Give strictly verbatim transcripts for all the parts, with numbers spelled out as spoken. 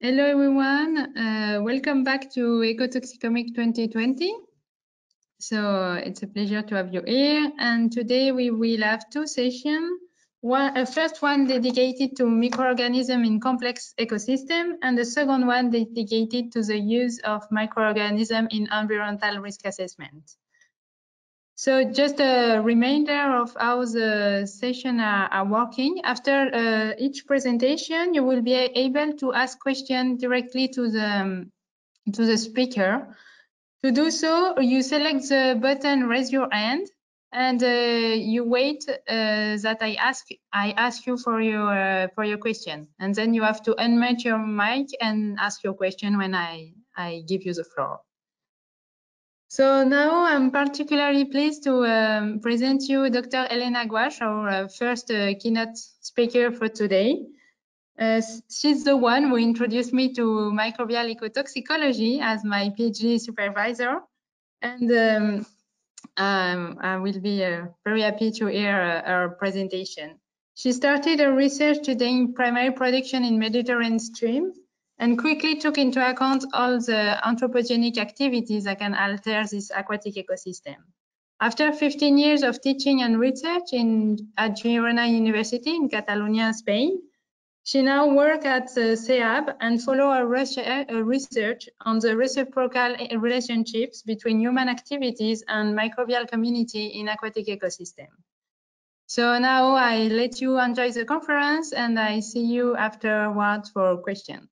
Hello everyone, uh, welcome back to Ecotoxicology twenty twenty. So it's a pleasure to have you here, and today we will have two sessions. One, a first one dedicated to microorganisms in complex ecosystem, and the second one dedicated to the use of microorganisms in environmental risk assessment. So just a reminder of how the session are, are working. After uh, each presentation, you will be able to ask questions directly to the, um, to the speaker. To do so, you select the button raise your hand, and uh, you wait uh, that I ask I ask you for your uh, for your question, and then you have to unmute your mic and ask your question when I I give you the floor. So now I'm particularly pleased to um, present you Doctor Helena GUASCH, our uh, first uh, keynote speaker for today. Uh, she's the one who introduced me to microbial ecotoxicology as my PhD supervisor, and um, um, I will be uh, very happy to hear uh, her presentation. She started her research studying primary production in Mediterranean stream, and quickly took into account all the anthropogenic activities that can alter this aquatic ecosystem. After fifteen years of teaching and research in, at Girona University in Catalonia, Spain, she now works at the C E A B and follows her research on the reciprocal relationships between human activities and microbial community in aquatic ecosystem. So now I let you enjoy the conference, and I see you afterwards for questions.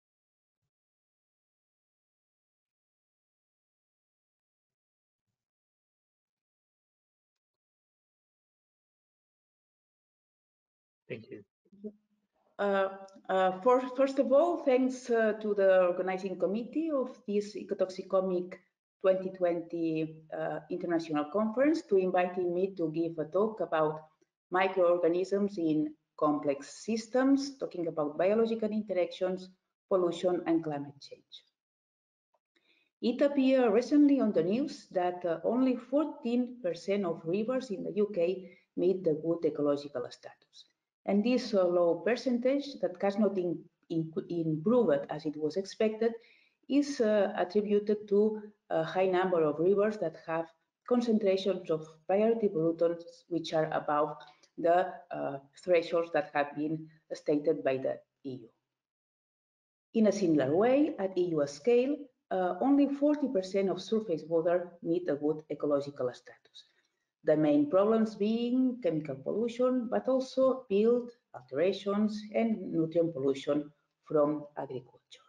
Thank you. Uh, uh, for, first of all, thanks uh, to the organizing committee of this Ecotoxicomic twenty twenty uh, International Conference to inviting me to give a talk about microorganisms in complex systems, talking about biological interactions, pollution, and climate change. It appeared recently on the news that uh, only fourteen percent of rivers in the U K meet the good ecological status. And this uh, low percentage that has not in, in, improved as it was expected is uh, attributed to a high number of rivers that have concentrations of priority pollutants which are above the uh, thresholds that have been stated by the E U. In a similar way, at E U scale, uh, only forty percent of surface water meet a good ecological status. The main problems being chemical pollution, but also build alterations and nutrient pollution from agriculture.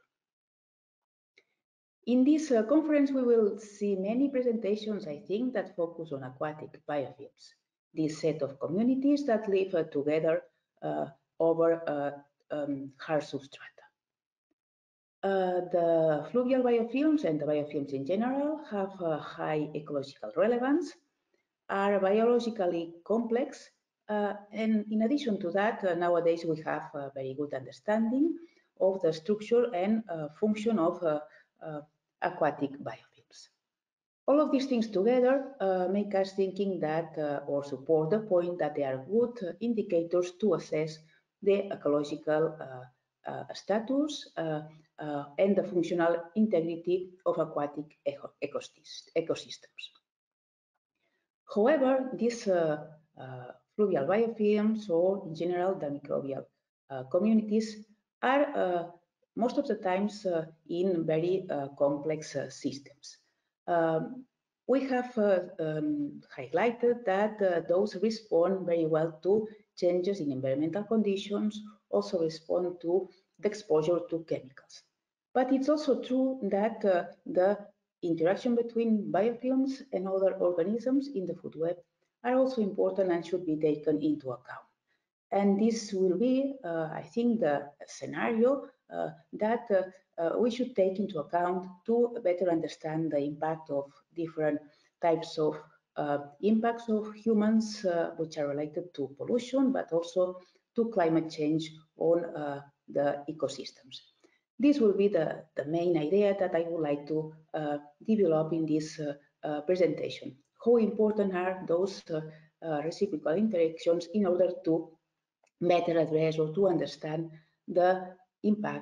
In this uh, conference, we will see many presentations, I think, that focus on aquatic biofilms, this set of communities that live uh, together uh, over uh, um, hard substrata. Uh, the fluvial biofilms and the biofilms in general have a high ecological relevance, are biologically complex, uh, and in addition to that, uh, nowadays we have a very good understanding of the structure and uh, function of uh, uh, aquatic biofilms. All of these things together uh, make us thinking that, uh, or support the point that they are good uh, indicators to assess the ecological uh, uh, status uh, uh, and the functional integrity of aquatic eco ecosystems. However, these uh, uh, fluvial biofilms, or in general the microbial uh, communities, are uh, most of the times uh, in very uh, complex uh, systems. Um, we have uh, um, highlighted that uh, those respond very well to changes in environmental conditions, also respond to the exposure to chemicals. But it's also true that uh, the interaction between biofilms and other organisms in the food web are also important and should be taken into account. And this will be, uh, I think, the scenario uh, that uh, uh, we should take into account to better understand the impact of different types of uh, impacts of humans, uh, which are related to pollution, but also to climate change on uh, the ecosystems. This will be the, the main idea that I would like to uh, develop in this uh, uh, presentation. How important are those uh, uh, reciprocal interactions in order to better address or to understand the impact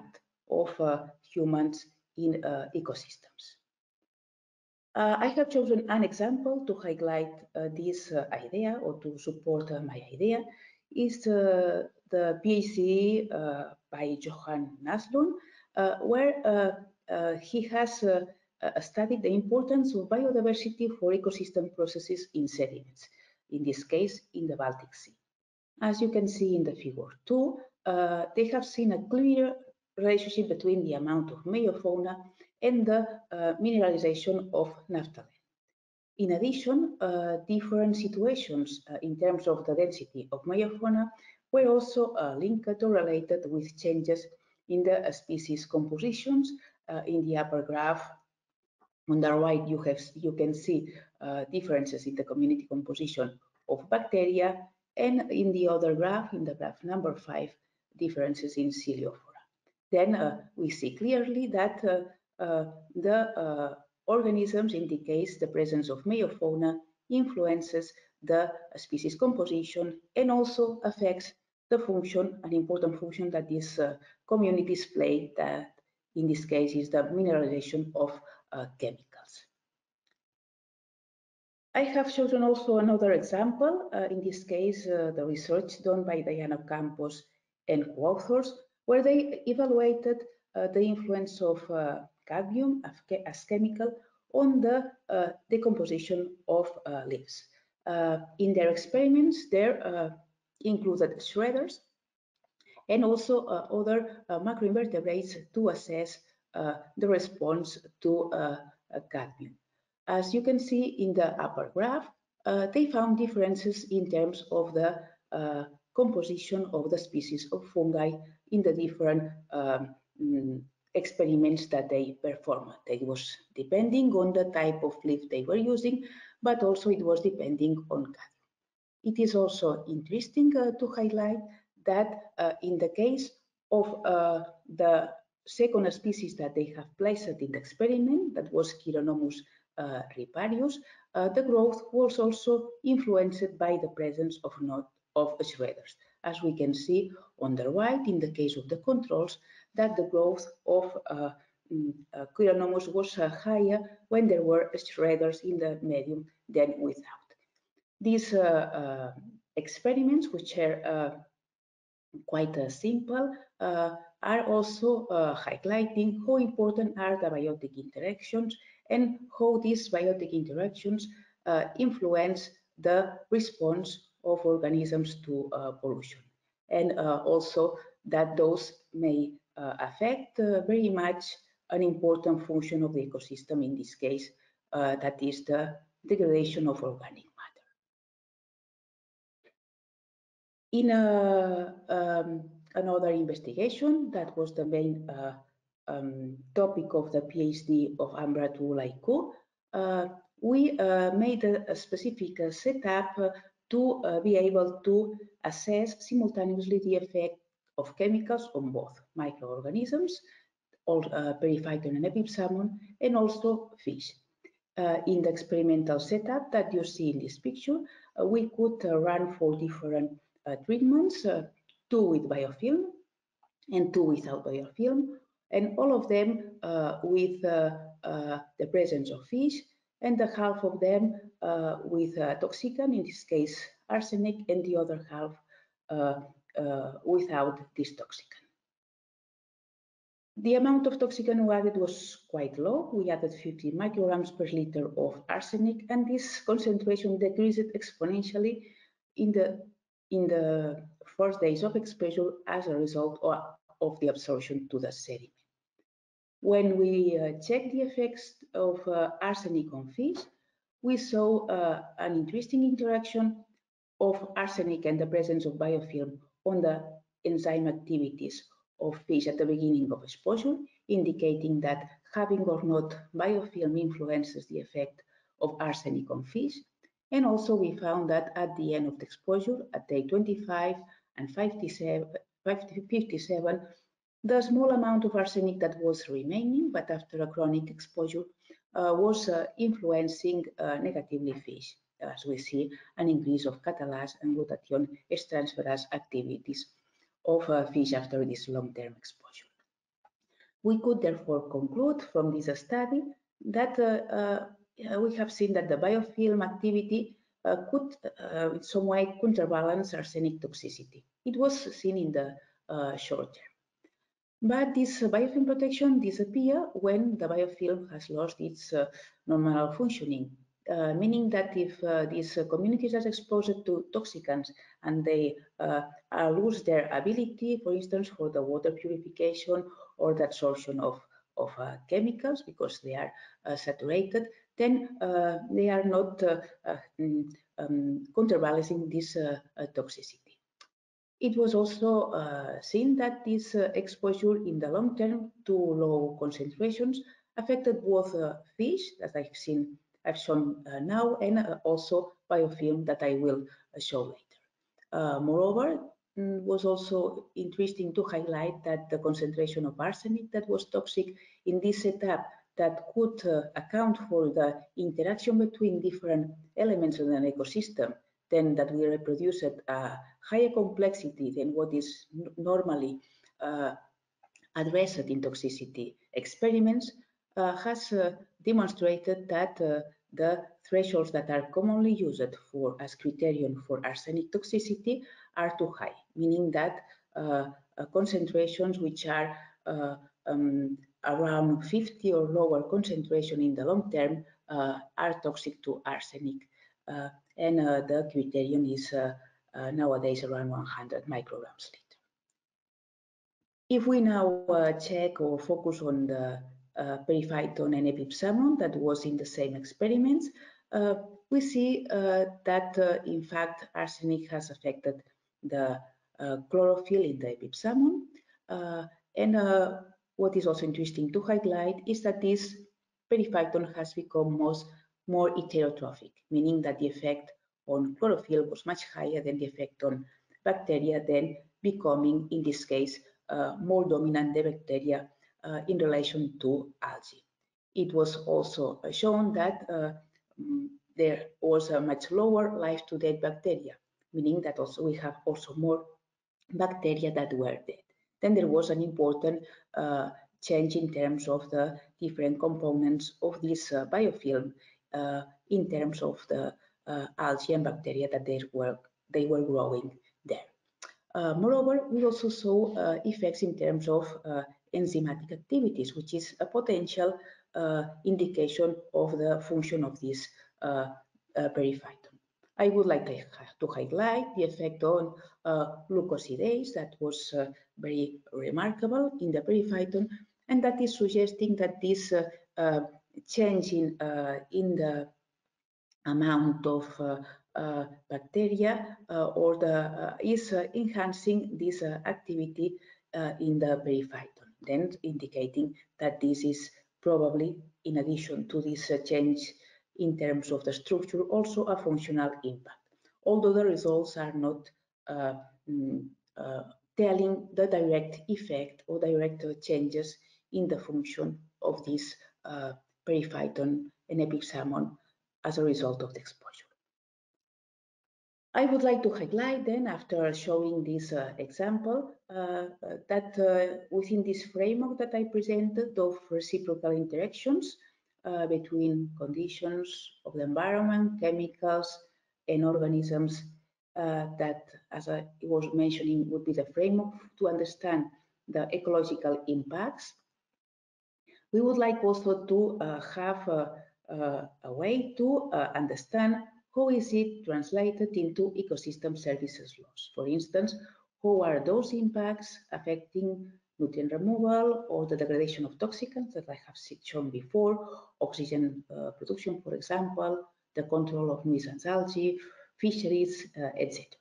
of uh, humans in uh, ecosystems. Uh, I have chosen an example to highlight uh, this uh, idea or to support uh, my idea. Is uh, the PhD uh, by Johan Naslund, uh, where uh, uh, he has uh, uh, studied the importance of biodiversity for ecosystem processes in sediments, in this case in the Baltic Sea. As you can see in the figure two, uh, they have seen a clear relationship between the amount of meiofauna and the uh, mineralization of naphthalene. In addition, uh, different situations uh, in terms of the density of meiofauna were also uh, linked or related with changes in the uh, species compositions. Uh, in the upper graph on the right, you have you can see uh, differences in the community composition of bacteria, and in the other graph, in the graph number five, differences in Celiophora. Then uh, we see clearly that uh, uh, the uh, organisms indicates the presence of meiofauna influences the species composition and also affects the function, an important function that these uh, communities play, that in this case is the mineralization of uh, chemicals. I have chosen also another example, uh, in this case uh, the research done by Diana Campos and co-authors, where they evaluated uh, the influence of uh, cadmium as chemical on the uh, decomposition of uh, leaves. Uh, in their experiments, they uh, included shredders and also uh, other uh, macroinvertebrates to assess uh, the response to uh, cadmium. As you can see in the upper graph, uh, they found differences in terms of the uh, composition of the species of fungi in the different um, experiments that they performed. It was depending on the type of leaf they were using, but also it was depending on cadmium. It is also interesting uh, to highlight that uh, in the case of uh, the second species that they have placed in the experiment, that was Chironomus uh, riparius, uh, the growth was also influenced by the presence of not of shredders. As we can see on the right, in the case of the controls, that the growth of uh, uh, Chironomus was uh, higher when there were shredders in the medium than without. These uh, uh, experiments, which are uh, quite uh, simple, uh, are also uh, highlighting how important are the biotic interactions and how these biotic interactions uh, influence the response of organisms to uh, pollution, and uh, also that those may uh, affect uh, very much an important function of the ecosystem, in this case, uh, that is the degradation of organic matter. In a, um, another investigation, that was the main uh, um, topic of the PhD of Ambra Tuulaiku, uh, we uh, made a, a specific uh, setup uh, to uh, be able to assess simultaneously the effect of chemicals on both microorganisms, or uh, periphyton and epipsalmon, and also fish. Uh, in the experimental setup that you see in this picture, uh, we could uh, run four different uh, treatments, uh, two with biofilm and two without biofilm, and all of them uh, with uh, uh, the presence of fish, and the half of them uh, with uh, toxicant, in this case arsenic, and the other half uh, uh, without this toxicant. The amount of toxicant we added was quite low. We added fifty micrograms per liter of arsenic, and this concentration decreased exponentially in the in the first days of exposure as a result of, of the absorption to the sediment. When we uh, checked the effects of uh, arsenic on fish, we saw uh, an interesting interaction of arsenic and the presence of biofilm on the enzyme activities of fish at the beginning of exposure, indicating that having or not biofilm influences the effect of arsenic on fish. And also we found that at the end of the exposure, at day twenty-five and fifty-seven, fifty-seven, the small amount of arsenic that was remaining, but after a chronic exposure, uh, was uh, influencing uh, negatively fish, as we see an increase of catalase and glutathione S-transferase activities of uh, fish after this long-term exposure. We could therefore conclude from this study that uh, uh, we have seen that the biofilm activity uh, could uh, in some way counterbalance arsenic toxicity. It was seen in the uh, short term. But this uh, biofilm protection disappears when the biofilm has lost its uh, normal functioning, uh, meaning that if uh, these uh, communities are exposed to toxicants and they uh, uh, lose their ability, for instance, for the water purification or the absorption of, of uh, chemicals because they are uh, saturated, then uh, they are not uh, uh, um, counterbalancing this uh, uh, toxicity. It was also uh, seen that this uh, exposure in the long term to low concentrations affected both uh, fish, that I've seen, I've shown uh, now, and uh, also biofilm that I will uh, show later. Uh, moreover, it was also interesting to highlight that the concentration of arsenic that was toxic in this setup that could uh, account for the interaction between different elements in an ecosystem, then that we reproduce at a higher complexity than what is normally uh, addressed in toxicity experiments, uh, has uh, demonstrated that uh, the thresholds that are commonly used for as criterion for arsenic toxicity are too high, meaning that uh, uh, concentrations which are uh, um, around fifty or lower concentration in the long term uh, are toxic to arsenic. Uh, and uh, the criterion is uh, uh, nowadays around one hundred micrograms liter. If we now uh, check or focus on the uh, periphyton and epipsalmon that was in the same experiments, uh, we see uh, that uh, in fact arsenic has affected the uh, chlorophyll in the epipsalmon. Uh, and uh, what is also interesting to highlight is that this periphyton has become most more heterotrophic, meaning that the effect on chlorophyll was much higher than the effect on bacteria, then becoming, in this case, uh, more dominant the bacteria uh, in relation to algae. It was also uh, shown that uh, there was a much lower life-to-death bacteria, meaning that also we have also more bacteria that were dead. Then there was an important uh, change in terms of the different components of this uh, biofilm uh, in terms of the uh, algae and bacteria that they were, they were growing there. Uh, moreover, we also saw uh, effects in terms of uh, enzymatic activities, which is a potential uh, indication of the function of this uh, uh, periphyton. I would like to, to highlight the effect on uh, glucosidase that was uh, very remarkable in the periphyton, and that is suggesting that this uh, uh, change in, uh, in the amount of uh, uh, bacteria uh, or the uh, is uh, enhancing this uh, activity uh, in the periphyton, then indicating that this is probably, in addition to this uh, change in terms of the structure, also a functional impact, although the results are not uh, mm, uh, telling the direct effect or direct uh, changes in the function of this uh, periphyton and epipsalmon as a result of the exposure. I would like to highlight then, after showing this uh, example, uh, that uh, within this framework that I presented of reciprocal interactions uh, between conditions of the environment, chemicals, and organisms, uh, that, as I was mentioning, would be the framework to understand the ecological impacts. We would like also to uh, have a, a, a way to uh, understand how is it translated into ecosystem services loss. For instance, how are those impacts affecting nutrient removal or the degradation of toxicants that I have shown before, oxygen uh, production, for example, the control of nuisance algae, fisheries, uh, et cetera.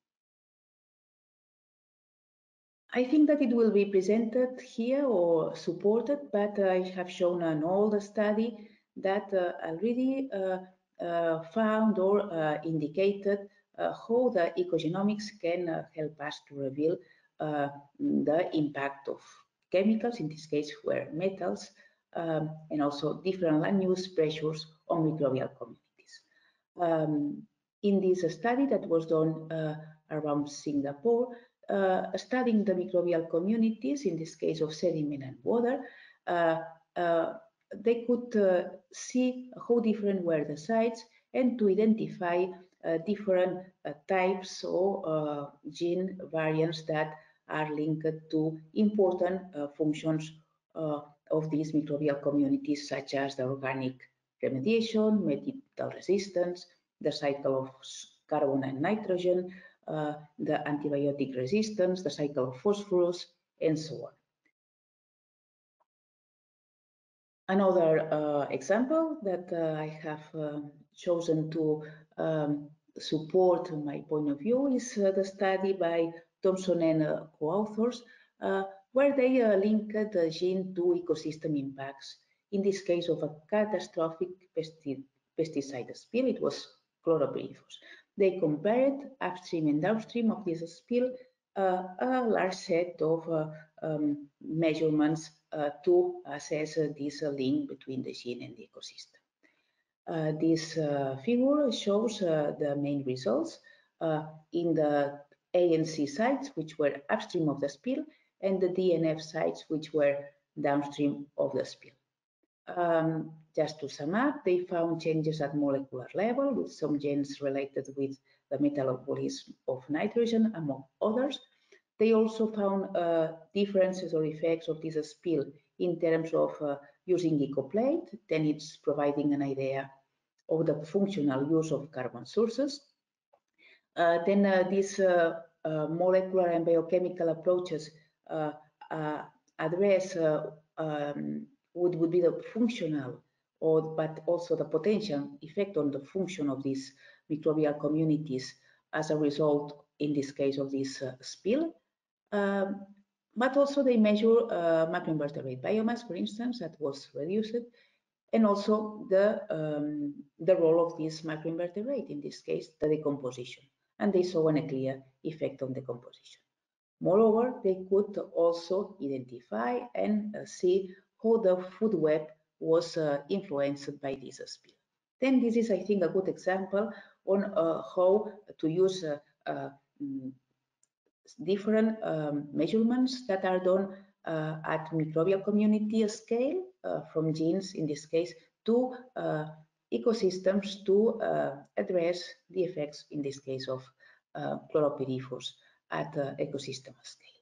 I think that it will be presented here or supported, but I have shown an old study that uh, already uh, uh, found or uh, indicated uh, how the ecogenomics can uh, help us to reveal uh, the impact of chemicals, in this case were metals, um, and also different land use pressures on microbial communities. Um, in this study that was done uh, around Singapore, uh, studying the microbial communities, in this case of sediment and water, uh, uh, they could uh, see how different were the sites and to identify uh, different uh, types or uh, gene variants that are linked to important uh, functions uh, of these microbial communities, such as the organic remediation, metal resistance, the cycle of carbon and nitrogen, uh, the antibiotic resistance, the cycle of phosphorus, and so on. Another uh, example that uh, I have uh, chosen to um, support my point of view is uh, the study by Thompson and uh, co-authors, uh, where they uh, linked the gene to ecosystem impacts. In this case of a catastrophic pesti pesticide spill, it was chlorpyrifos. They compared upstream and downstream of this spill uh, a large set of uh, um, measurements uh, to assess uh, this uh, link between the gene and the ecosystem. Uh, this uh, figure shows uh, the main results uh, in the A and C sites, which were upstream of the spill, and the D and F sites, which were downstream of the spill. Um, just to sum up, they found changes at molecular level with some genes related with the metabolism of nitrogen, among others. They also found uh, differences or effects of this spill in terms of uh, using ecoplate. Then it's providing an idea of the functional use of carbon sources. Uh, then uh, these uh, uh, molecular and biochemical approaches uh, uh, address uh, um, what would be the functional or but also the potential effect on the function of these microbial communities as a result, in this case, of this uh, spill. Um, but also they measure uh, macroinvertebrate biomass, for instance, that was reduced, and also the, um, the role of this macroinvertebrate, in this case, the decomposition. And they saw a clear effect on decomposition. Moreover, they could also identify and uh, see how the food web was uh, influenced by this spill. Then this is, I think, a good example on uh, how to use uh, uh, different um, measurements that are done uh, at microbial community scale, uh, from genes in this case, to uh, ecosystems to uh, address the effects, in this case, of uh, chlorpyrifos at uh, ecosystem scale.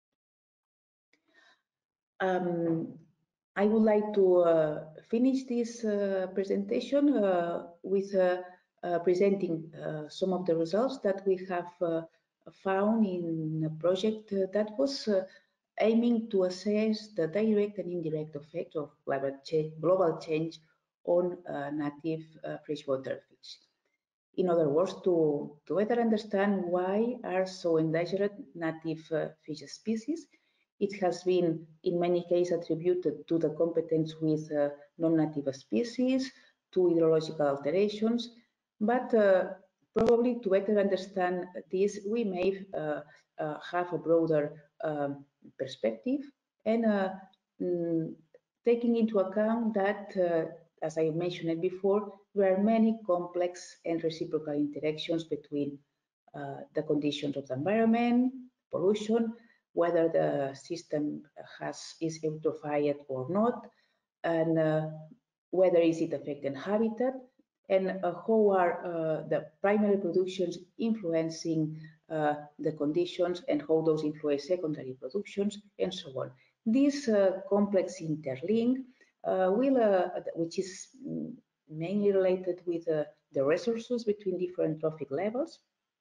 Um, I would like to uh, finish this uh, presentation uh, with uh, uh, presenting uh, some of the results that we have uh, found in a project uh, that was uh, aiming to assess the direct and indirect effect of global change on uh, native uh, freshwater fish. In other words, to, to better understand why are so endangered native uh, fish species. It has been, in many cases, attributed to the competence with uh, non-native species, to hydrological alterations, but uh, probably to better understand this, we may uh, uh, have a broader um, perspective and uh, mm, taking into account that, uh, as I mentioned before, there are many complex and reciprocal interactions between uh, the conditions of the environment, pollution, whether the system has is eutrophied or not, and uh, whether is it affecting habitat, and uh, how are uh, the primary productions influencing uh, the conditions, and how those influence secondary productions, and so on. This uh, complex interlink uh, will, uh, which is mainly related with uh, the resources between different trophic levels,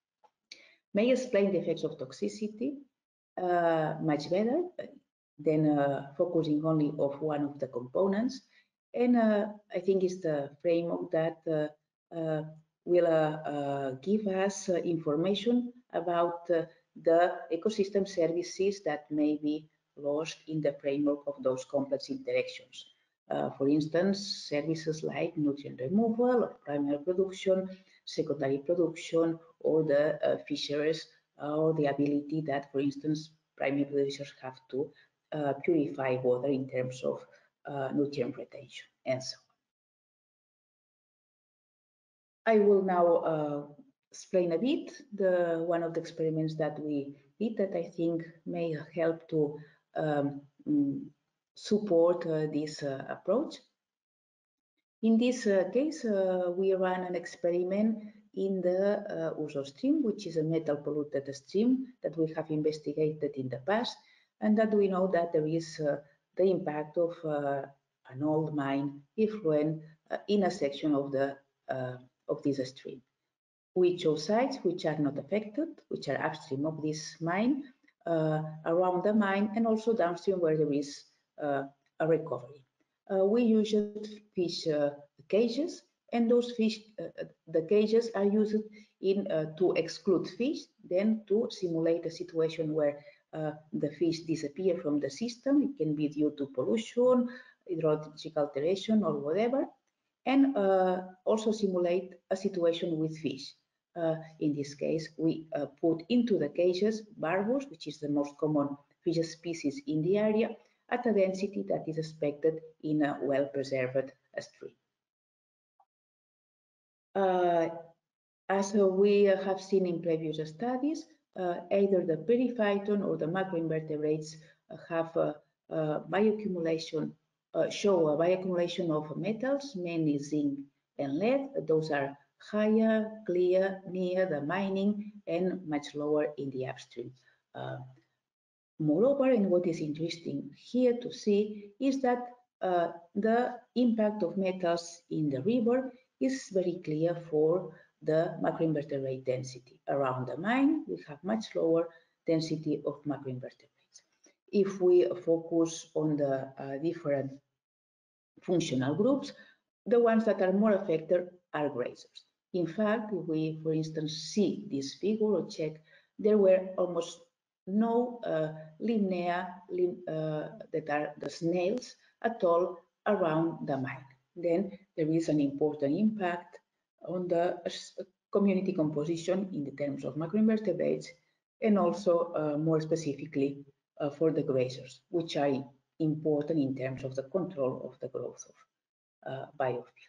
may explain the effects of toxicity uh, much better than uh, focusing only of one of the components. And uh, I think it's the framework that uh, uh, will uh, uh, give us uh, information about uh, the ecosystem services that may be lost in the framework of those complex interactions. Uh, for instance, services like nutrient removal or primary production, secondary production, or the uh, fisheries, uh, or the ability that, for instance, primary producers have to uh, purify water in terms of uh, nutrient retention, and so on. I will now uh, explain a bit the one of the experiments that we did that I think may help to um, support uh, this uh, approach. In this uh, case, uh, we ran an experiment in the uh, Uso stream, which is a metal polluted stream that we have investigated in the past, and that we know that there is uh, the impact of uh, an old mine effluent uh, in a section of the uh, of this stream. We chose sites which are not affected, which are upstream of this mine, uh, around the mine, and also downstream where there is uh, a recovery. Uh, we used fish uh, cages, and those fish, uh, the cages are used in uh, to exclude fish, then to simulate a situation where uh, the fish disappear from the system. It can be due to pollution, hydrological alteration, or whatever, and uh, also simulate a situation with fish. Uh, in this case, we uh, put into the cages barbos, which is the most common fish species in the area, at a density that is expected in a well-preserved stream. Uh, as uh, we have seen in previous studies, uh, either the periphyton or the macroinvertebrates uh, have uh, uh, bioaccumulation, uh, show a bioaccumulation of metals, mainly zinc and lead. Those are higher, clear, near the mining, and much lower in the upstream. Uh, Moreover, and what is interesting here to see is that uh, the impact of metals in the river is very clear for the macroinvertebrate density. Around the mine, we have much lower density of macroinvertebrates. If we focus on the uh, different functional groups, the ones that are more affected are grazers. In fact, if we, for instance, see this figure or check, there were almost no uh, limnea lim, uh, that are the snails at all around the mine. Then there is an important impact on the community composition in the terms of macroinvertebrates, and also uh, more specifically uh, for the grazers, which are important in terms of the control of the growth of uh, biofuel.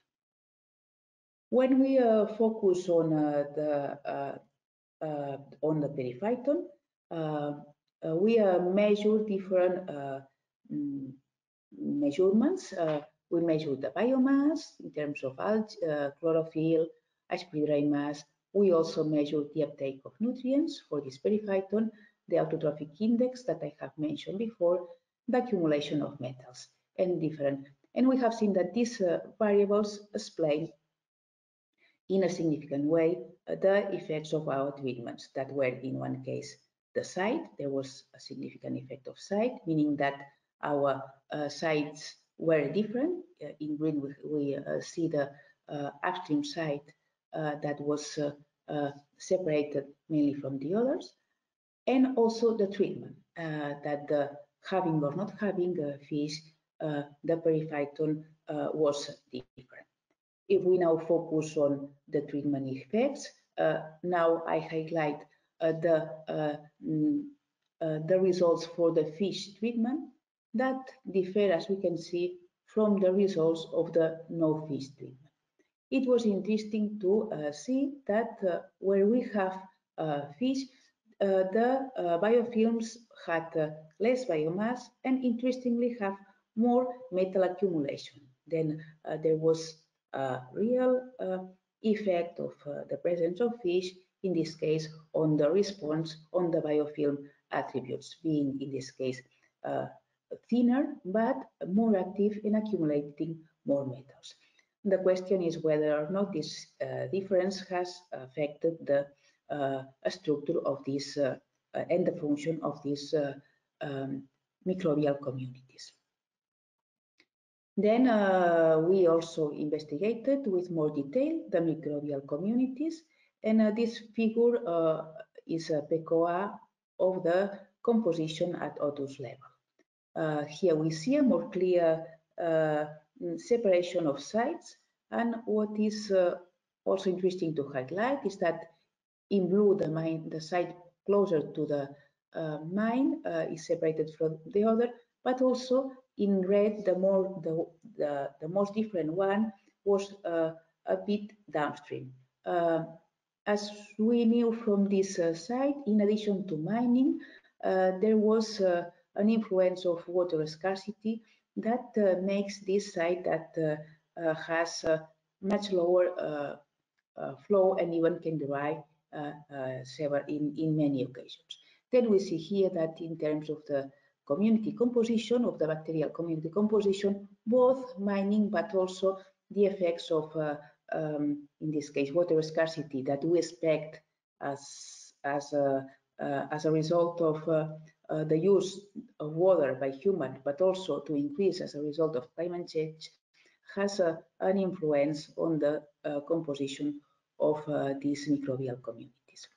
When we uh, focus on uh, the uh, uh, on the periphyton, uh, uh, we uh, measure different uh, mm, measurements. Uh, we measure the biomass in terms of algae, uh, chlorophyll, aspidry mass. We also measure the uptake of nutrients for this periphyton, the autotrophic index that I have mentioned before, the accumulation of metals, and different. And we have seen that these uh, variables explain in a significant way uh, the effects of our treatments that were, in one case, the site. There was a significant effect of site, meaning that our uh, sites were different. Uh, in green, we, we uh, see the uh, upstream site uh, that was uh, uh, separated mainly from the others, and also the treatment, uh, that the having or not having a fish, uh, the periphyton uh, was different. If we now focus on the treatment effects, uh, now I highlight uh, the, uh, mm, uh, the results for the fish treatment that differ, as we can see, from the results of the no fish treatment. It was interesting to uh, see that uh, where we have uh, fish, uh, the uh, biofilms had uh, less biomass and, interestingly, have more metal accumulation. Then uh, there was a real uh, effect of uh, the presence of fish, in this case, on the response on the biofilm attributes, being, in this case, uh, thinner, but more active in accumulating more metals. The question is whether or not this uh, difference has affected the uh, structure of this uh, uh, and the function of these uh, um, microbial communities. Then uh, we also investigated with more detail the microbial communities, and uh, this figure uh, is a P E C O A of the composition at O T U S level. Uh, here we see a more clear uh, separation of sites, and what is uh, also interesting to highlight is that in blue the mine, the site closer to the uh, mine uh, is separated from the other, but also in red the more the the, the most different one was uh, a bit downstream. Uh, as we knew from this uh, site, in addition to mining, uh, there was uh, an influence of water scarcity that uh, makes this site that uh, uh, has uh, much lower uh, uh, flow and even can derive uh, uh, several in, in many occasions. Then we see here that in terms of the community composition, of the bacterial community composition, both mining but also the effects of, uh, um, in this case, water scarcity that we expect as, as, a, uh, as a result of uh, uh, the use of water by humans, but also to increase as a result of climate change, has uh, an influence on the uh, composition of uh, these microbial communities.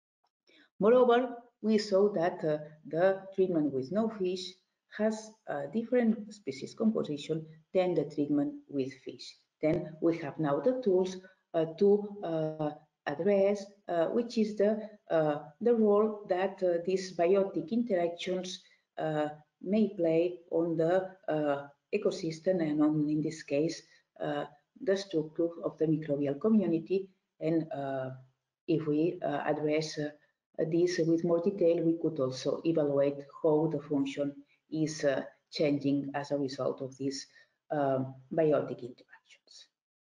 Moreover, we saw that uh, the treatment with no fish has a different species composition than the treatment with fish. Then we have now the tools uh, to uh, address uh, which is the, uh, the role that uh, these biotic interactions uh, may play on the uh, ecosystem and on, in this case, uh, the structure of the microbial community. And uh, if we uh, address uh, this with more detail, we could also evaluate how the function is uh, changing as a result of these um, biotic interactions.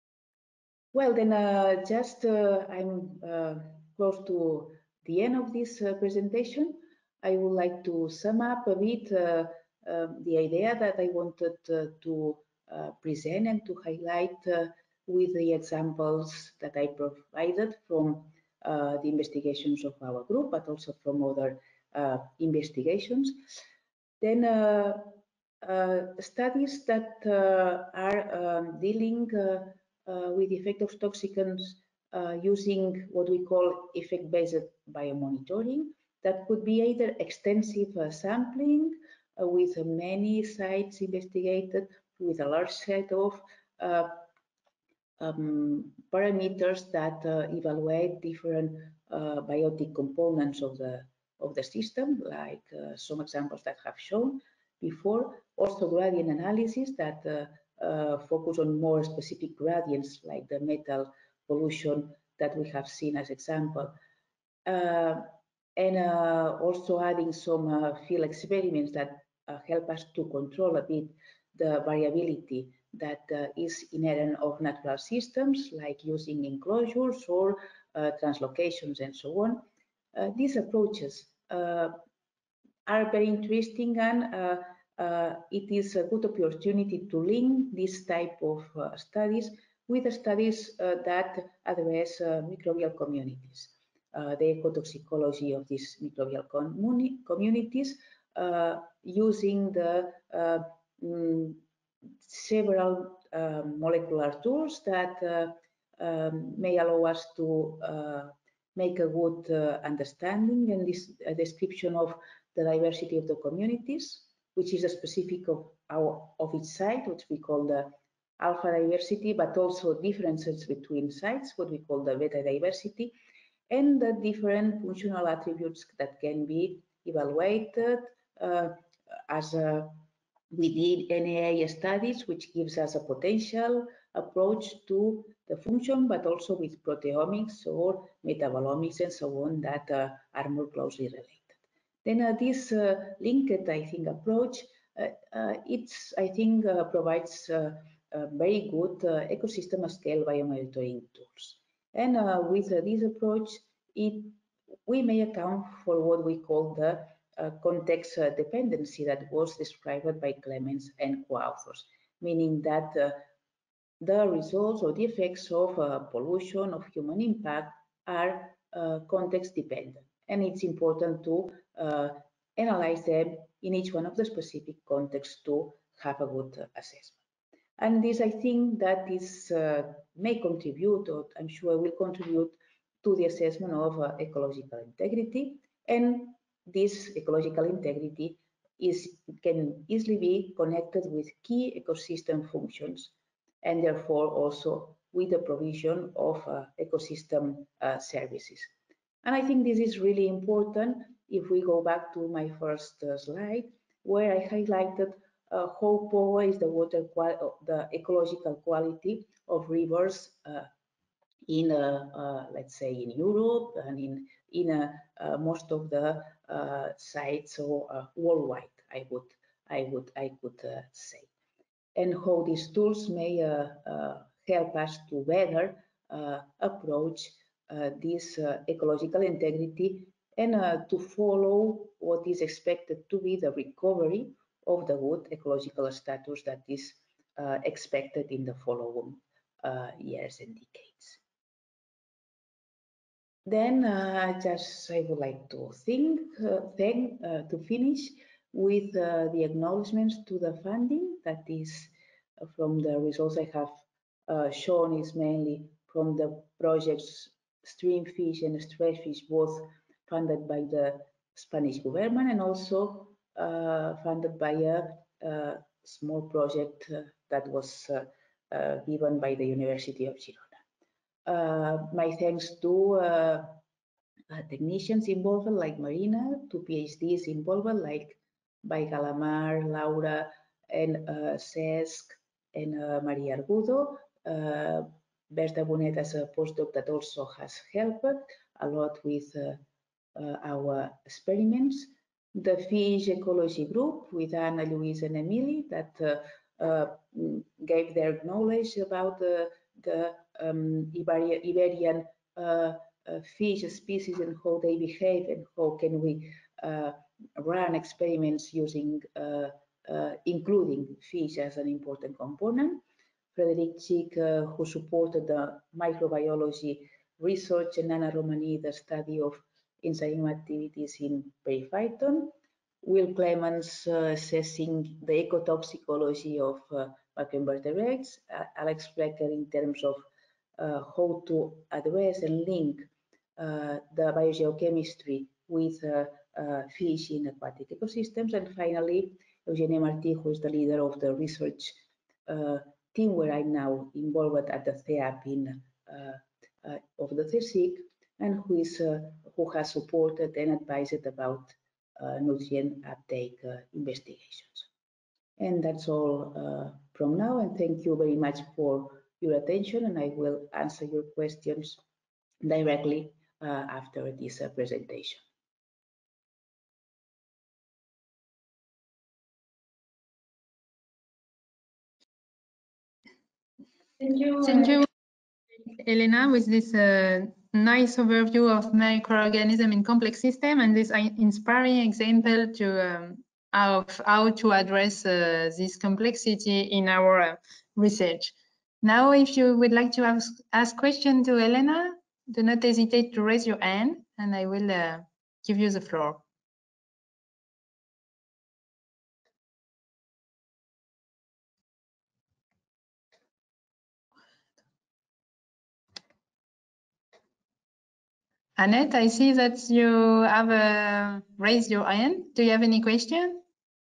Well, then uh, just uh, I'm uh, close to the end of this uh, presentation. I would like to sum up a bit uh, uh, the idea that I wanted uh, to uh, present and to highlight uh, with the examples that I provided from uh, the investigations of our group, but also from other uh, investigations. Then uh, uh, studies that uh, are um, dealing uh, uh, with the effect of toxicants uh, using what we call effect-based biomonitoring. That could be either extensive uh, sampling uh, with uh, many sites investigated with a large set of uh, um, parameters that uh, evaluate different uh, biotic components of the of the system, like uh, some examples that have shown before. Also gradient analysis that uh, uh, focus on more specific gradients, like the metal pollution that we have seen as example. Uh, and uh, also adding some uh, field experiments that uh, help us to control a bit the variability that uh, is inherent of natural systems, like using enclosures or uh, translocations and so on. Uh, these approaches uh, are very interesting, and uh, uh, it is a good opportunity to link this type of uh, studies with the studies uh, that address uh, microbial communities. Uh, the ecotoxicology of these microbial communi communities uh, using the uh, mm, several uh, molecular tools that uh, um, may allow us to uh, make a good uh, understanding and this uh, description of the diversity of the communities, which is a specific of our of each site, which we call the alpha diversity, but also differences between sites, what we call the beta diversity, and the different functional attributes that can be evaluated uh, as a, we did N A A studies, which gives us a potential approach to the function, but also with proteomics or metabolomics and so on that uh, are more closely related. Then uh, this uh, linked, I think, approach, uh, uh, it's, I think, uh, provides uh, uh, very good uh, ecosystem scale biomonitoring tools. And uh, with uh, this approach, it, we may account for what we call the uh, context uh, dependency that was described by Clemens and co-authors, meaning that uh, the results or the effects of uh, pollution, of human impact, are uh, context dependent. And it's important to uh, analyze them in each one of the specific contexts to have a good uh, assessment. And this, I think, that is uh, may contribute, or I'm sure will contribute to the assessment of uh, ecological integrity. And this ecological integrity is can easily be connected with key ecosystem functions, and therefore also with the provision of uh, ecosystem uh, services. And I think this is really important if we go back to my first uh, slide, where I highlighted uh, how poor is the water, the ecological quality of rivers uh, in, uh, uh, let's say, in Europe and in, in uh, uh, most of the uh, sites or uh, worldwide, I would, I would, I could uh, say. And how these tools may uh, uh, help us to better uh, approach uh, this uh, ecological integrity and uh, to follow what is expected to be the recovery of the good ecological status that is uh, expected in the following uh, years and decades. Then uh, just I would like to think, uh, thank, uh, to finish with uh, the acknowledgements to the funding that is uh, from the results I have uh, shown is mainly from the projects Streamfish and Stretchfish, both funded by the Spanish government and also uh, funded by a, a small project uh, that was uh, uh, given by the University of Girona. Uh, my thanks to uh, uh, technicians involved like Marina, to PhDs involved like by Galamar, Laura, and uh, Cesc, and uh, Maria Argudo. Uh, Berta Bonet as a postdoc that also has helped a lot with uh, uh, our experiments. The fish ecology group with Anna, Louise, and Emily that uh, uh, gave their knowledge about the, the um, Iberian uh, uh, fish species and how they behave and how can we uh, run experiments using, uh, uh, including fish as an important component. Frederic Chick, uh, who supported the microbiology research, and Anna Romani, the study of enzyme activities in periphyton. Will Clemens uh, assessing the ecotoxicology of uh, macroinvertebrates. Uh, Alex Flecker in terms of uh, how to address and link uh, the biogeochemistry with uh, uh, fish in aquatic ecosystems. And finally, Eugenie Martí, who is the leader of the research uh, team where I'm now involved at the C E A B in, uh, uh, of the C S I C, and who is uh, who has supported and advised about uh, nutrient uptake uh, investigations. And that's all uh, from now, and thank you very much for your attention, and I will answer your questions directly uh, after this uh, presentation. Thank you. Thank you, Helena, with this uh, nice overview of microorganism in complex system and this inspiring example to um, of how to address uh, this complexity in our uh, research. Now, if you would like to ask, ask question to Helena, do not hesitate to raise your hand and I will uh, give you the floor. Annette, I see that you have uh, raised your hand. Do you have any question?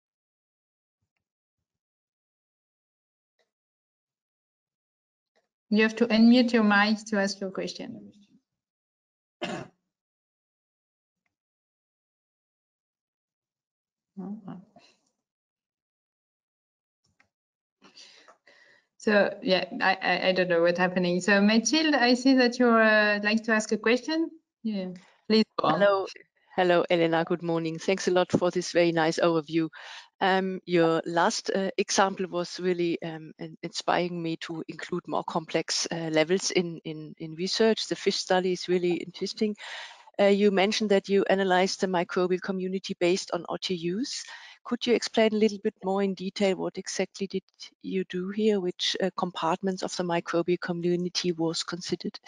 You have to unmute your mic to ask your question. So yeah, I, I, I don't know what's happening. So Mathilde, I see that you uh, like to ask a question. Yeah, please go on. Hello, hello, Elena. Good morning. Thanks a lot for this very nice overview. Um, your last uh, example was really um, inspiring me to include more complex uh, levels in, in, in research. The fish study is really interesting. Uh, you mentioned that you analyzed the microbial community based on O T Us. Could you explain a little bit more in detail what exactly did you do here? Which uh, compartments of the microbial community was considered?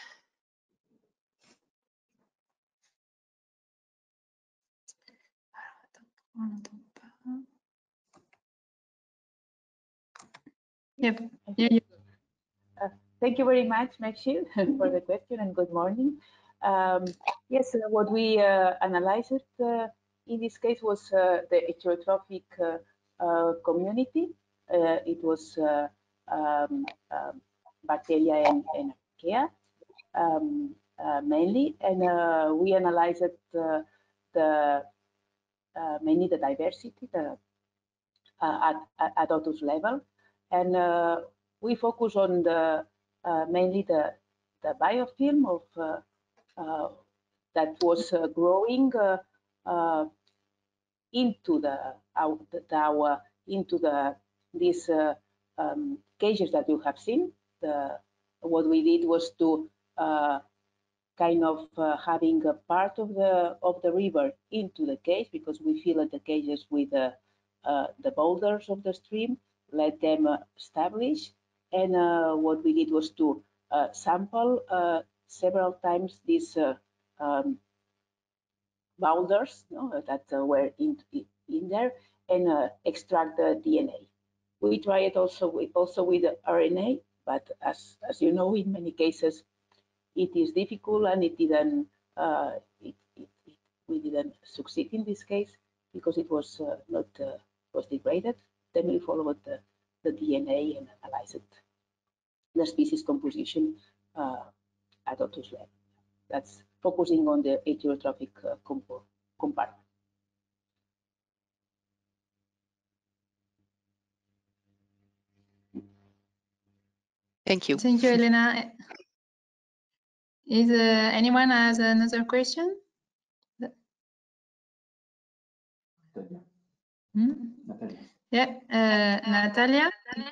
Yep. Yeah, yeah. Uh, thank you very much, Maxil, for the question, and good morning. Um, yes, uh, what we uh, analyzed uh, in this case was uh, the heterotrophic uh, uh, community. Uh, it was uh, um, uh, bacteria and, and archaea um, uh, mainly, and uh, we analyzed uh, the uh, mainly the diversity the, uh, at, at Otus level, and uh, we focus on the uh, mainly the the biofilm of uh, uh, that was uh, growing uh, uh, into the our, the, our into the these uh, um, cages that you have seen. The, what we did was to uh, kind of uh, having a part of the of the river into the cage, because we filled the cages with uh, uh, the boulders of the stream, let them uh, establish, and uh, what we did was to uh, sample uh, several times these uh, um, boulders, no, that uh, were in, in there, and uh, extract the D N A. We try it also with also with the R N A, but as as you know, in many cases it is difficult, and it didn't uh, it, it, it, we didn't succeed in this case because it was uh, not uh, was degraded. Then we followed the, the D N A and analyzed the species composition uh, at Otus level. That's focusing on the heterotrophic uh, compartment. Thank you. Thank you, Helena. Is uh, anyone has another question? Hmm? Yeah, uh, Natalia.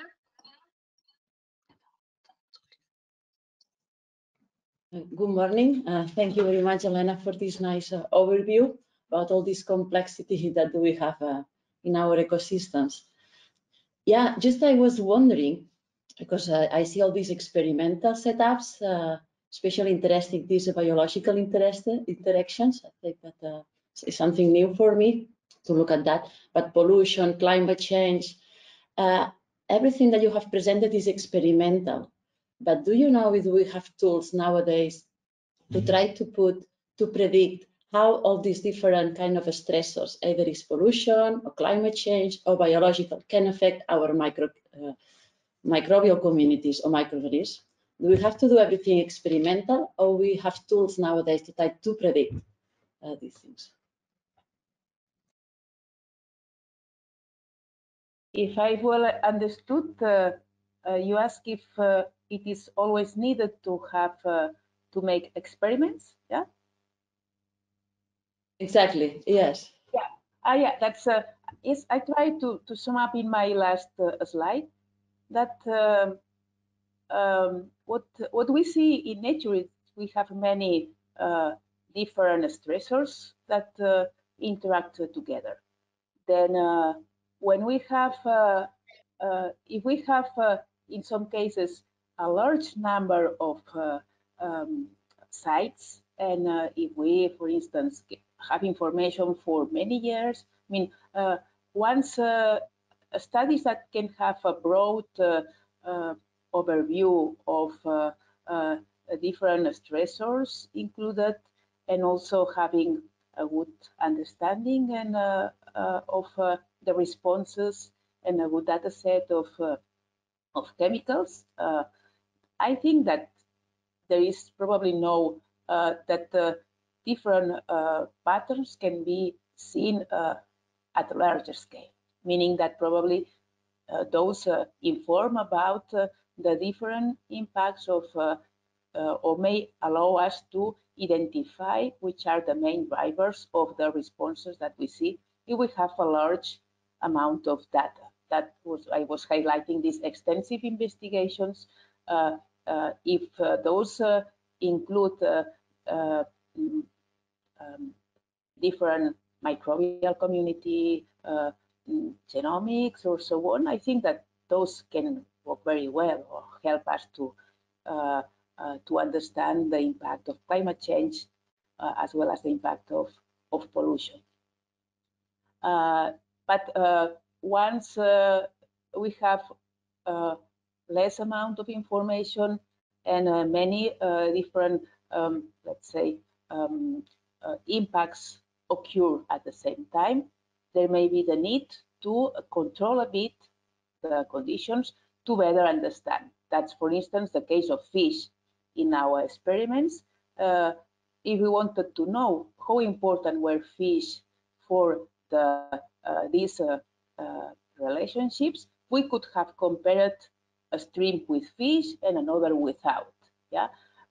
Good morning. Uh, thank you very much, Helena, for this nice uh, overview about all this complexity that we have uh, in our ecosystems. Yeah, just I was wondering, because uh, I see all these experimental setups, uh, especially interesting these biological interest, interactions. I think that uh, is something new for me to look at that. But pollution, climate change, uh, everything that you have presented is experimental. But do you know if we have tools nowadays to try to put, to predict how all these different kind of stressors, either is pollution or climate change or biological, can affect our micro, uh, microbial communities or microorganisms? Do we have to do everything experimental, or we have tools nowadays to try to predict uh, these things? If I well understood, uh, uh, you ask if uh, it is always needed to have uh, to make experiments, yeah? Exactly, yes. Yeah, ah, yeah, that's, uh, yes, I tried to, to sum up in my last uh, slide that um, um, what, what we see in nature is we have many uh, different stressors that uh, interact together. Then uh, when we have, uh, uh, if we have, uh, in some cases, a large number of uh, um, sites, and uh, if we, for instance, have information for many years, I mean, uh, once uh, studies that can have a broad uh, uh, overview of uh, uh, different stressors included, and also having a good understanding and uh, uh, of uh, the responses and a good data set of uh, of chemicals. Uh, I think that there is probably no uh, that uh, different uh, patterns can be seen uh, at a larger scale, meaning that probably uh, those uh, inform about uh, the different impacts of uh, uh, or may allow us to identify which are the main drivers of the responses that we see if we have a large amount of data. That was, I was highlighting these extensive investigations. Uh, uh, if uh, those uh, include uh, uh, um, different microbial community, uh, genomics, or so on, I think that those can work very well or help us to uh, uh, to understand the impact of climate change uh, as well as the impact of, of pollution. Uh, but uh, once uh, we have uh, less amount of information and uh, many uh, different, um, let's say, um, uh, impacts occur at the same time, there may be the need to control a bit the conditions to better understand. That's, for instance, the case of fish in our experiments. Uh, if we wanted to know how important were fish for the, uh, these uh, uh, relationships, we could have compared a stream with fish and another without. Yeah,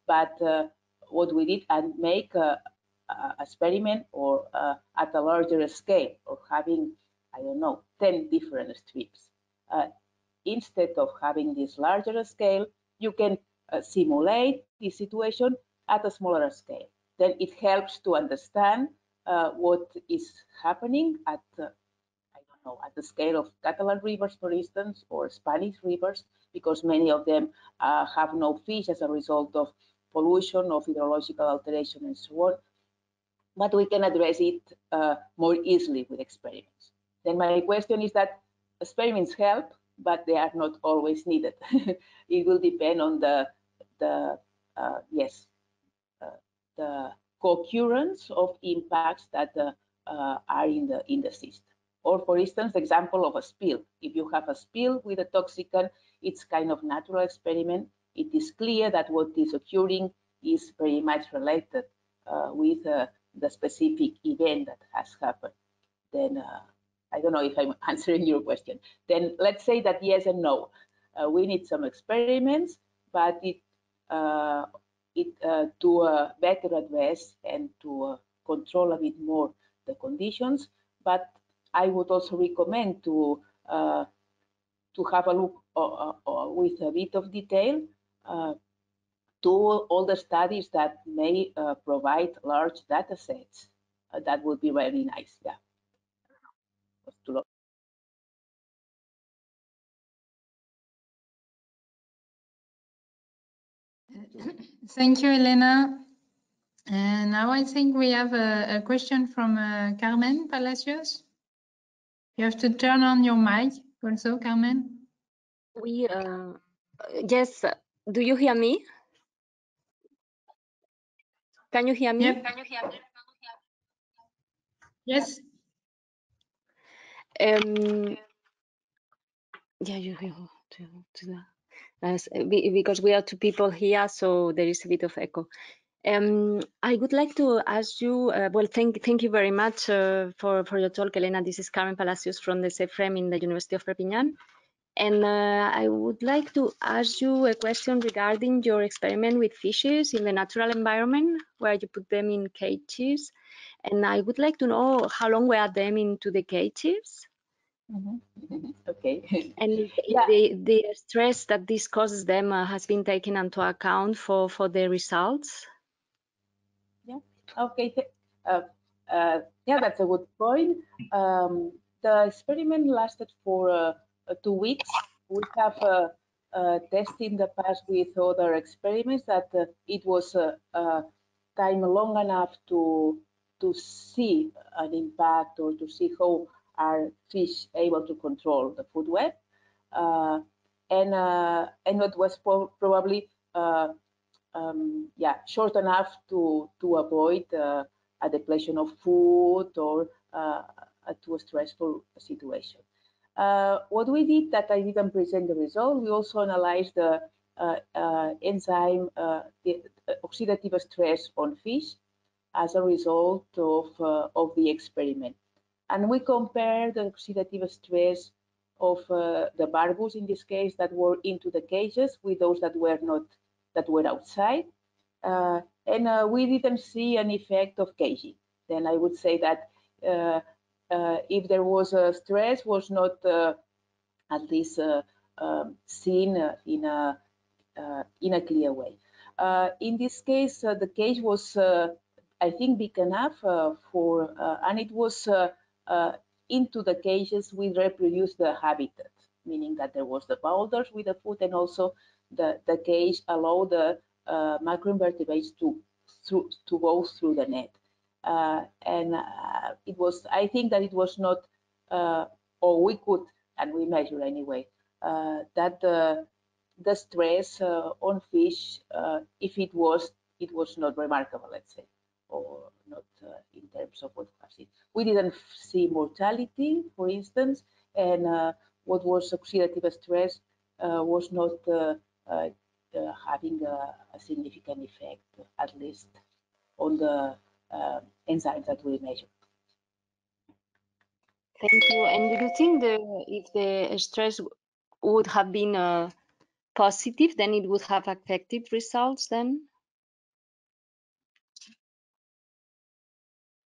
but uh, what we did and make a, a experiment or uh, at a larger scale, or having, I don't know, ten different strips. Uh, instead of having this larger scale, you can uh, simulate this situation at a smaller scale. Then it helps to understand uh, what is happening at uh, I don't know, at the scale of Catalan rivers, for instance, or Spanish rivers, because many of them uh, have no fish as a result of pollution, of hydrological alteration, and so on. But we can address it uh, more easily with experiments. Then my question is that experiments help, but they are not always needed. It will depend on the, the uh, yes, uh, the co-occurrence of impacts that uh, uh, are in the, in the system. Or for instance, the example of a spill. If you have a spill with a toxicant, it's kind of natural experiment. It is clear that what is occurring is very much related uh, with uh, the specific event that has happened. Then uh, I don't know if I'm answering your question. Then let's say that yes and no. Uh, we need some experiments, but it, uh, it uh, to uh, better address and to uh, control a bit more the conditions. But I would also recommend to uh, to have a look uh, uh, with a bit of detail uh, to all the studies that may uh, provide large data sets. Uh, that would be very nice. Yeah. Thank you, Helena. And now I think we have a, a question from uh, Carmen Palacios. You have to turn on your mic also, Carmen. We, uh, yes, do you hear me? Can you hear me? Yep. Can you hear me? Yes. Um, yeah, you hear to, to the, as, because we are two people here, so there is a bit of echo. Um, I would like to ask you, uh, well, thank, thank you very much uh, for, for your talk, Helena. This is Carmen Palacios from the C E F R E M in the University of Perpignan. And uh, I would like to ask you a question regarding your experiment with fishes in the natural environment, where you put them in cages. And I would like to know how long were them into the cages? Mm-hmm. Okay. And if, yeah. if the, the stress that this causes them uh, has been taken into account for, for the results? Yeah. Okay. Uh, uh, yeah, that's a good point. Um, the experiment lasted for uh, uh, two weeks. We have uh, uh, tested in the past with other experiments that uh, it was uh, uh, time long enough to to see an impact or to see how are fish able to control the food web, uh, and uh, and it was probably uh, um, yeah, short enough to to avoid uh, a depletion of food or uh, a too stressful situation. Uh, what we did that I didn't present the result, we also analyzed the uh, uh, enzyme uh, the oxidative stress on fish as a result of uh, of the experiment, and we compared the oxidative stress of uh, the barbus in this case that were into the cages with those that were not, that were outside, uh, and uh, we didn't see an effect of caging. Then I would say that uh, uh, if there was a stress, was not uh, at least uh, um, seen uh, in a uh, in a clear way. Uh, in this case, uh, the cage was, uh, I think, big enough uh, for, uh, and it was uh, uh, into the cages we reproduced the habitat, meaning that there was the boulders with the food, and also the, the cage allowed the uh, microinvertebrates to through, to go through the net. Uh, and uh, it was, I think that it was not, uh, or we could, and we measure anyway, uh, that the the stress uh, on fish, uh, if it was, it was not remarkable, let's say, or not uh, in terms of what we have seen. We didn't see mortality, for instance, and uh, what was oxidative stress uh, was not uh, uh, uh, having a, a significant effect, at least on the uh, enzymes that we measured. Thank you. And do you think the, if the stress would have been uh, positive, then it would have affected results then?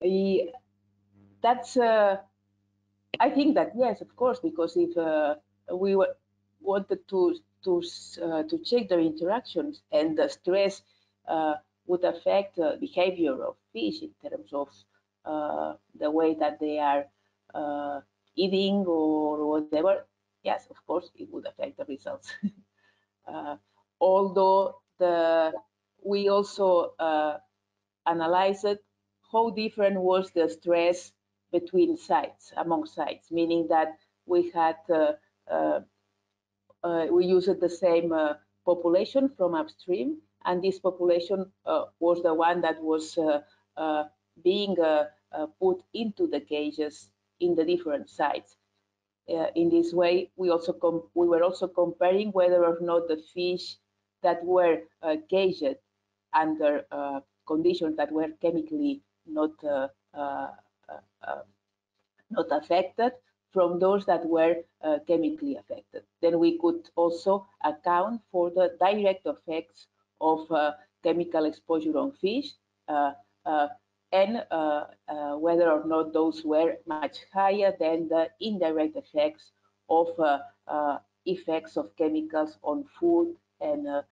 I, that's uh, I think that yes, of course, because if uh, we were, wanted to to uh, to check their interactions and the stress uh, would affect the behavior of fish in terms of uh, the way that they are uh, eating or whatever, yes, of course, it would affect the results. uh, although the we also uh, analyzed how different was the stress between sites, among sites, meaning that we had uh, uh, uh, we used the same uh, population from upstream, and this population uh, was the one that was uh, uh, being uh, uh, put into the cages in the different sites. Uh, in this way, we also we were also comparing whether or not the fish that were uh, caged under uh, conditions that were chemically not uh, uh, uh, not affected from those that were uh, chemically affected. Then we could also account for the direct effects of uh, chemical exposure on fish uh, uh, and uh, uh, whether or not those were much higher than the indirect effects of uh, uh, effects of chemicals on food and uh,